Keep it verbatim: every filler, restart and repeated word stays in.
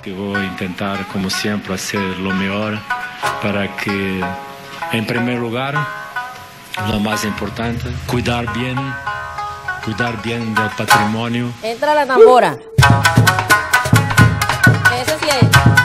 Y voy a intentar, como siempre, hacer lo mejor para que, en primer lugar, lo más importante, cuidar bien, cuidar bien del patrimonio. Entra la tambora. Ese sí es.